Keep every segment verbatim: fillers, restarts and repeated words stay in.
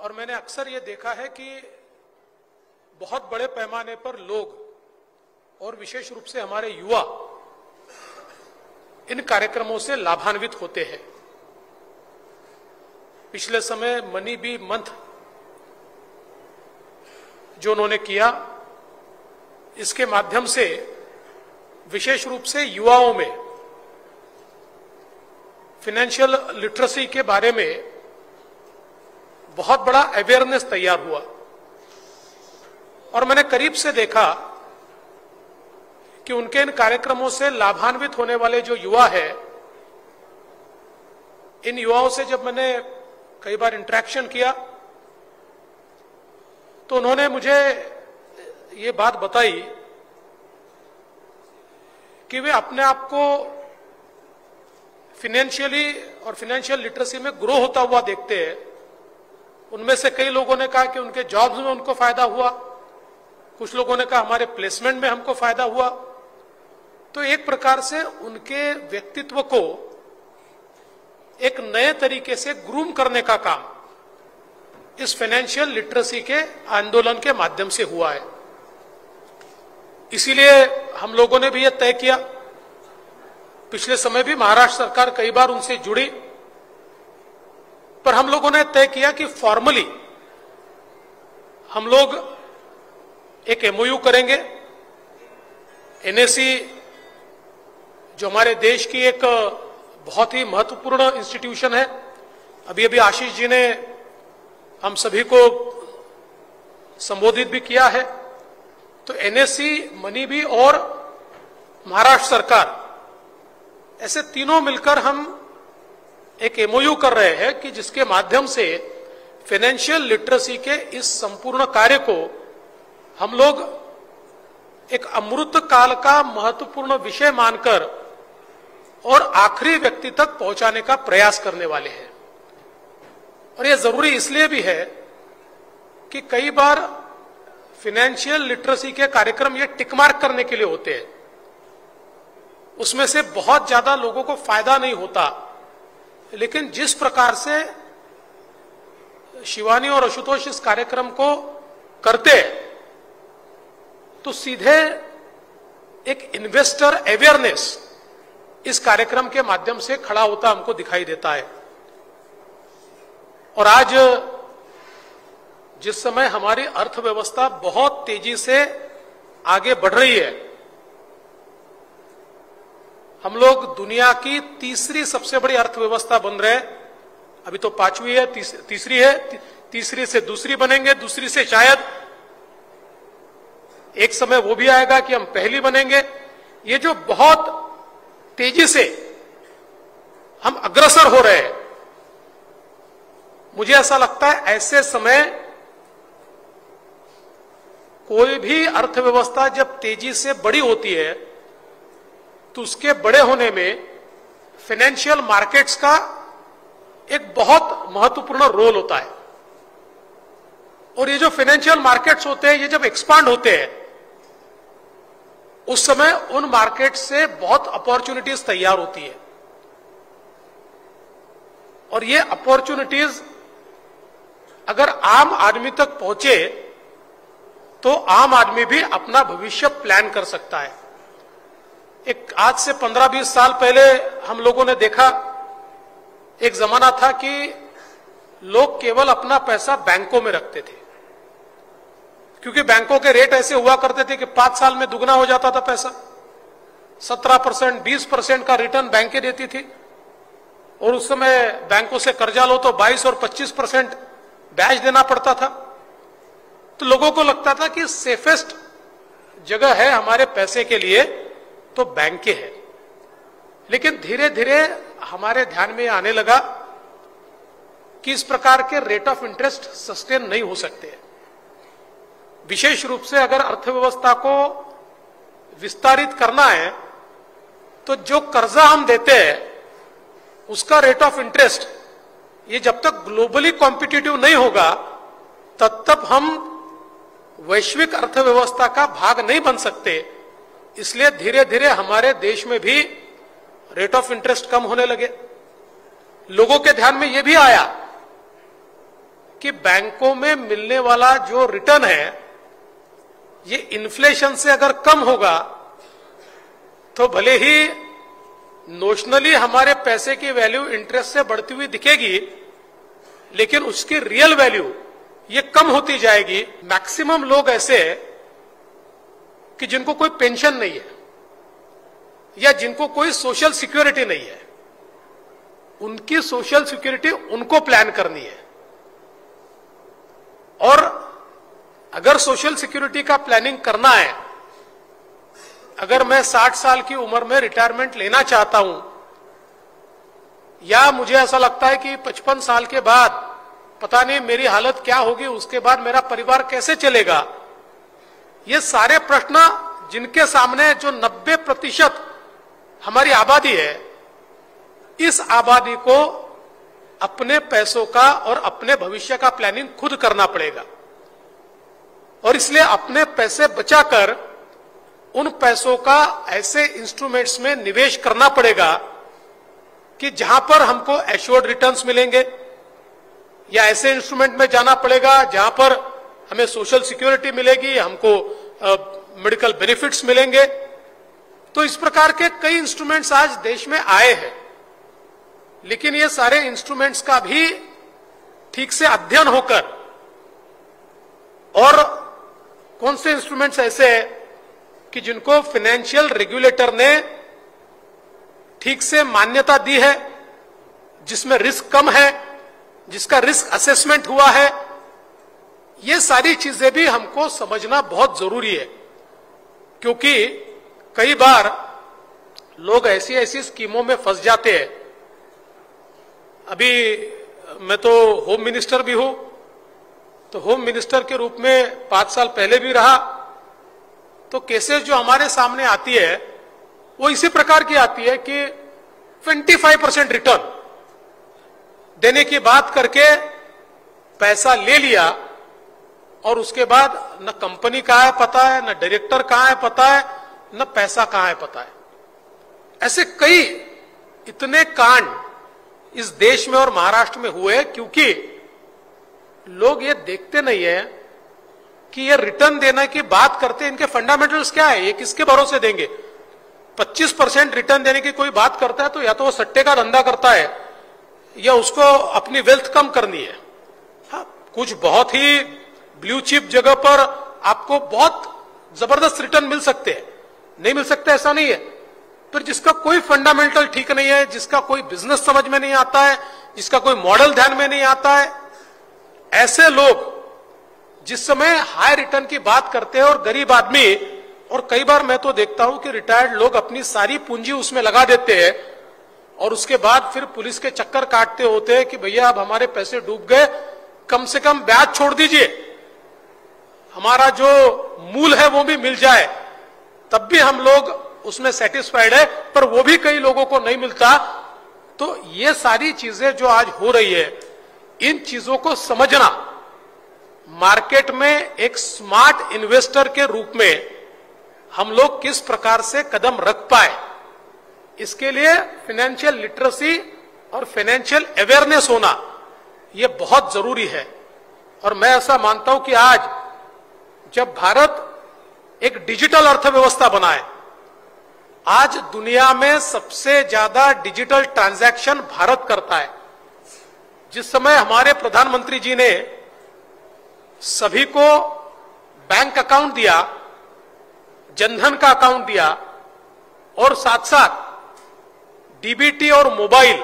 और मैंने अक्सर ये देखा है कि बहुत बड़े पैमाने पर लोग और विशेष रूप से हमारे युवा इन कार्यक्रमों से लाभान्वित होते हैं। पिछले समय मनी बी मंथ जो उन्होंने किया, इसके माध्यम से विशेष रूप से युवाओं में फाइनेंशियल लिटरेसी के बारे में बहुत बड़ा अवेयरनेस तैयार हुआ। और मैंने करीब से देखा कि उनके इन कार्यक्रमों से लाभान्वित होने वाले जो युवा है, इन युवाओं से जब मैंने कई बार इंटरेक्शन किया तो उन्होंने मुझे ये बात बताई कि वे अपने आप को फाइनेंशियली और फाइनेंशियल लिटरेसी में ग्रो होता हुआ देखते हैं। उनमें से कई लोगों ने कहा कि उनके जॉब्स में उनको फायदा हुआ, कुछ लोगों ने कहा हमारे प्लेसमेंट में हमको फायदा हुआ। तो एक प्रकार से उनके व्यक्तित्व को एक नए तरीके से ग्रूम करने का काम इस फाइनेंशियल लिटरेसी के आंदोलन के माध्यम से हुआ है। इसीलिए हम लोगों ने भी यह तय किया, पिछले समय भी महाराष्ट्र सरकार कई बार उनसे जुड़ी, पर हम लोगों ने तय किया कि फॉर्मली हम लोग एक एमओयू करेंगे। एनएसी जो हमारे देश की एक बहुत ही महत्वपूर्ण इंस्टीट्यूशन है, अभी अभी आशीष जी ने हम सभी को संबोधित भी किया है, तो एनएसी, मनी बी और महाराष्ट्र सरकार ऐसे तीनों मिलकर हम एक एमओयू कर रहे हैं कि जिसके माध्यम से फाइनेंशियल लिटरेसी के इस संपूर्ण कार्य को हम लोग एक अमृत काल का महत्वपूर्ण विषय मानकर और आखिरी व्यक्ति तक पहुंचाने का प्रयास करने वाले हैं। और यह जरूरी इसलिए भी है कि कई बार फाइनेंशियल लिटरेसी के कार्यक्रम ये टिक मार्क करने के लिए होते हैं, उसमें से बहुत ज्यादा लोगों को फायदा नहीं होता। लेकिन जिस प्रकार से शिवानी और आशुतोष इस कार्यक्रम को करते हैं, तो सीधे एक इन्वेस्टर अवेयरनेस इस कार्यक्रम के माध्यम से खड़ा होता हमको दिखाई देता है। और आज जिस समय हमारी अर्थव्यवस्था बहुत तेजी से आगे बढ़ रही है, हम लोग दुनिया की तीसरी सबसे बड़ी अर्थव्यवस्था बन रहे हैं। अभी तो पांचवी है, तीस, तीसरी है, ती, तीसरी से दूसरी बनेंगे, दूसरी से शायद एक समय वो भी आएगा कि हम पहली बनेंगे। ये जो बहुत तेजी से हम अग्रसर हो रहे हैं, मुझे ऐसा लगता है ऐसे समय कोई भी अर्थव्यवस्था जब तेजी से बड़ी होती है तो उसके बड़े होने में फाइनेंशियल मार्केट्स का एक बहुत महत्वपूर्ण रोल होता है। और ये जो फाइनेंशियल मार्केट्स होते हैं, ये जब एक्सपांड होते हैं, उस समय उन मार्केट से बहुत अपॉर्चुनिटीज तैयार होती है। और ये अपॉर्चुनिटीज अगर आम आदमी तक पहुंचे तो आम आदमी भी अपना भविष्य प्लान कर सकता है। एक आज से पंद्रह बीस साल पहले हम लोगों ने देखा, एक जमाना था कि लोग केवल अपना पैसा बैंकों में रखते थे, क्योंकि बैंकों के रेट ऐसे हुआ करते थे कि पांच साल में दुगना हो जाता था पैसा। सत्रह परसेंट बीस परसेंट का रिटर्न बैंकें देती थी, और उस समय बैंकों से कर्जा लो तो बाईस और पच्चीस परसेंट ब्याज देना पड़ता था। तो लोगों को लगता था कि सेफेस्ट जगह है हमारे पैसे के लिए तो बैंकें हैं। लेकिन धीरे धीरे हमारे ध्यान में आने लगा कि इस प्रकार के रेट ऑफ इंटरेस्ट सस्टेन नहीं हो सकते। विशेष रूप से अगर अर्थव्यवस्था को विस्तारित करना है तो जो कर्जा हम देते हैं उसका रेट ऑफ इंटरेस्ट ये जब तक ग्लोबली कॉम्पिटिटिव नहीं होगा तब तक हम वैश्विक अर्थव्यवस्था का भाग नहीं बन सकते। इसलिए धीरे धीरे हमारे देश में भी रेट ऑफ इंटरेस्ट कम होने लगे। लोगों के ध्यान में यह भी आया कि बैंकों में मिलने वाला जो रिटर्न है ये इन्फ्लेशन से अगर कम होगा तो भले ही नोशनली हमारे पैसे की वैल्यू इंटरेस्ट से बढ़ती हुई दिखेगी, लेकिन उसकी रियल वैल्यू ये कम होती जाएगी। मैक्सिमम लोग ऐसे कि जिनको कोई पेंशन नहीं है या जिनको कोई सोशल सिक्योरिटी नहीं है, उनकी सोशल सिक्योरिटी उनको प्लान करनी है। और अगर सोशल सिक्योरिटी का प्लानिंग करना है, अगर मैं साठ साल की उम्र में रिटायरमेंट लेना चाहता हूं या मुझे ऐसा लगता है कि पचपन साल के बाद पता नहीं मेरी हालत क्या होगी, उसके बाद मेरा परिवार कैसे चलेगा, ये सारे प्रश्न जिनके सामने जो नब्बे प्रतिशत हमारी आबादी है, इस आबादी को अपने पैसों का और अपने भविष्य का प्लानिंग खुद करना पड़ेगा। और इसलिए अपने पैसे बचाकर उन पैसों का ऐसे इंस्ट्रूमेंट्स में निवेश करना पड़ेगा कि जहां पर हमको एश्योर्ड रिटर्न्स मिलेंगे, या ऐसे इंस्ट्रूमेंट में जाना पड़ेगा जहां पर हमें सोशल सिक्योरिटी मिलेगी, हमको मेडिकल बेनिफिट्स मिलेंगे। तो इस प्रकार के कई इंस्ट्रूमेंट्स आज देश में आए हैं, लेकिन ये सारे इंस्ट्रूमेंट्स का भी ठीक से अध्ययन होकर, और कौन से इंस्ट्रूमेंट्स ऐसे हैं कि जिनको फाइनेंशियल रेगुलेटर ने ठीक से मान्यता दी है, जिसमें रिस्क कम है, जिसका रिस्क असेसमेंट हुआ है, ये सारी चीजें भी हमको समझना बहुत जरूरी है। क्योंकि कई बार लोग ऐसी ऐसी स्कीमों में फंस जाते हैं। अभी मैं तो होम मिनिस्टर भी हूं, तो होम मिनिस्टर के रूप में पांच साल पहले भी रहा, तो केसेस जो हमारे सामने आती है वो इसी प्रकार की आती है कि पच्चीस परसेंट रिटर्न देने की बात करके पैसा ले लिया और उसके बाद न कंपनी कहां है पता है, न डायरेक्टर कहां है पता है, न पैसा कहां है पता है। ऐसे कई इतने कांड इस देश में और महाराष्ट्र में हुए, क्योंकि लोग ये देखते नहीं है कि ये रिटर्न देने की बात करते हैं, इनके फंडामेंटल्स क्या है, ये किसके भरोसे देंगे। पच्चीस परसेंट रिटर्न देने की कोई बात करता है तो या तो वो सट्टे का धंधा करता है या उसको अपनी वेल्थ कम करनी है। हाँ, कुछ बहुत ही ब्लू चिप जगह पर आपको बहुत जबरदस्त रिटर्न मिल सकते हैं, नहीं मिल सकते ऐसा नहीं है, पर जिसका कोई फंडामेंटल ठीक नहीं है, जिसका कोई बिजनेस समझ में नहीं आता है, जिसका कोई मॉडल ध्यान में नहीं आता है, ऐसे लोग जिस समय हाई रिटर्न की बात करते हैं और गरीब आदमी, और कई बार मैं तो देखता हूं कि रिटायर्ड लोग अपनी सारी पूंजी उसमें लगा देते हैं और उसके बाद फिर पुलिस के चक्कर काटते होते हैं कि भैया अब हमारे पैसे डूब गए, कम से कम ब्याज छोड़ दीजिए, हमारा जो मूल है वो भी मिल जाए, तब भी हम लोग उसमें सेटिस्फाइड है, पर वो भी कई लोगों को नहीं मिलता। तो ये सारी चीजें जो आज हो रही है, इन चीजों को समझना, मार्केट में एक स्मार्ट इन्वेस्टर के रूप में हम लोग किस प्रकार से कदम रख पाए, इसके लिए फाइनेंशियल लिटरेसी और फाइनेंशियल अवेयरनेस होना यह बहुत जरूरी है। और मैं ऐसा मानता हूं कि आज जब भारत एक डिजिटल अर्थव्यवस्था बना है, आज दुनिया में सबसे ज्यादा डिजिटल ट्रांजैक्शन भारत करता है। जिस समय हमारे प्रधानमंत्री जी ने सभी को बैंक अकाउंट दिया, जनधन का अकाउंट दिया और साथ साथ डीबीटी और मोबाइल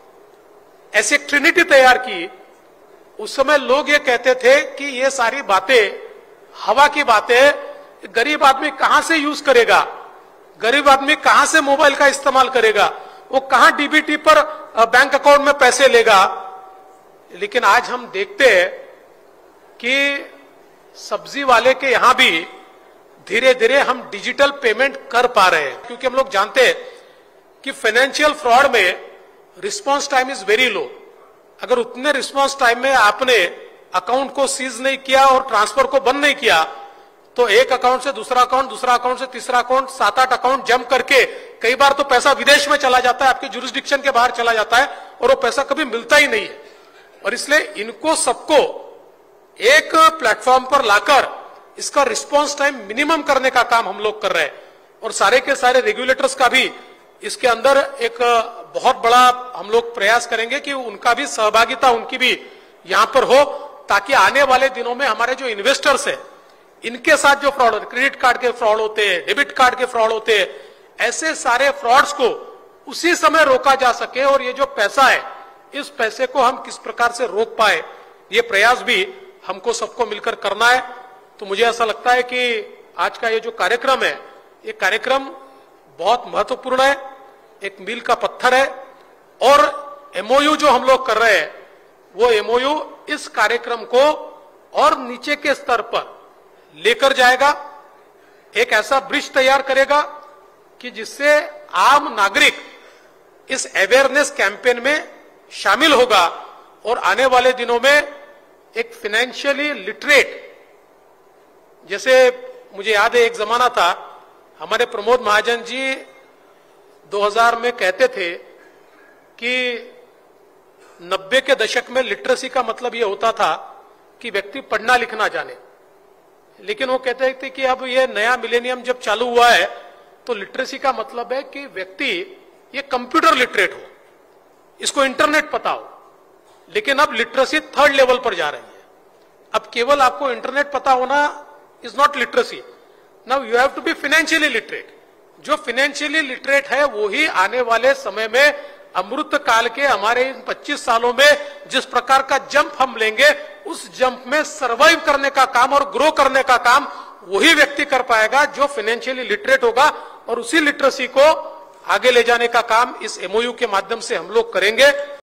ऐसे ट्रिनिटी तैयार की, उस समय लोग ये कहते थे कि ये सारी बातें हवा की बातें, गरीब आदमी कहां से यूज करेगा, गरीब आदमी कहां से मोबाइल का इस्तेमाल करेगा, वो कहां डीबीटी पर बैंक अकाउंट में पैसे लेगा। लेकिन आज हम देखते हैं कि सब्जी वाले के यहां भी धीरे धीरे हम डिजिटल पेमेंट कर पा रहे हैं, क्योंकि हम लोग जानते हैं कि फाइनेंशियल फ्रॉड में response time is very low. अगर उतने रिस्पांस टाइम में आपने अकाउंट को सीज नहीं किया और ट्रांसफर को बंद नहीं किया, तो एक अकाउंट से दूसरा अकाउंट, दूसरा अकाउंट से तीसरा अकाउंट, सात आठ अकाउंट जंप करके कई बार तो पैसा विदेश में चला जाता है, आपके जुरिस्डिक्शन के बाहर चला जाता है और वो पैसा कभी मिलता ही नहीं है। और इसलिए इनको सबको एक प्लेटफॉर्म पर लाकर इसका रिस्पांस टाइम मिनिमम करने का काम हम लोग कर रहे हैं, और सारे के सारे रेगुलेटर्स का भी इसके अंदर एक बहुत बड़ा हम लोग प्रयास करेंगे कि उनका भी सहभागिता, उनकी भी यहां पर हो, ताकि आने वाले दिनों में हमारे जो इन्वेस्टर्स है इनके साथ जो फ्रॉड होते, क्रेडिट कार्ड के फ्रॉड होते हैं, डेबिट कार्ड के फ्रॉड होते हैं, ऐसे सारे फ्रॉड्स को उसी समय रोका जा सके, और ये जो पैसा है इस पैसे को हम किस प्रकार से रोक पाए, ये प्रयास भी हमको सबको मिलकर करना है। तो मुझे ऐसा लगता है कि आज का ये जो कार्यक्रम है, ये कार्यक्रम बहुत महत्वपूर्ण है, एक मील का पत्थर है, और एमओयू जो हम लोग कर रहे हैं वो एमओयू इस कार्यक्रम को और नीचे के स्तर पर लेकर जाएगा, एक ऐसा ब्रिज तैयार करेगा कि जिससे आम नागरिक इस अवेयरनेस कैंपेन में शामिल होगा, और आने वाले दिनों में एक फाइनेंशियली लिटरेट, जैसे मुझे याद है एक जमाना था हमारे प्रमोद महाजन जी दो हज़ार में कहते थे कि नब्बे के दशक में लिटरेसी का मतलब यह होता था कि व्यक्ति पढ़ना लिखना जाने, लेकिन वो कहते थे कि अब ये नया मिलेनियम जब चालू हुआ है तो लिटरेसी का मतलब है कि व्यक्ति ये कंप्यूटर लिटरेट हो, इसको इंटरनेट पता हो। लेकिन अब लिटरेसी थर्ड लेवल पर जा रही है, अब केवल आपको इंटरनेट पता होना is not literacy, now you have to be financially literate. जो फाइनेंशियली लिटरेट है वो ही आने वाले समय में अमृत काल के हमारे इन पच्चीस सालों में जिस प्रकार का जंप हम लेंगे, उस जंप में सर्वाइव करने का काम और ग्रो करने का काम वही व्यक्ति कर पाएगा जो फाइनेंशियली लिटरेट होगा, और उसी लिटरेसी को आगे ले जाने का काम इस एमओयू के माध्यम से हम लोग करेंगे।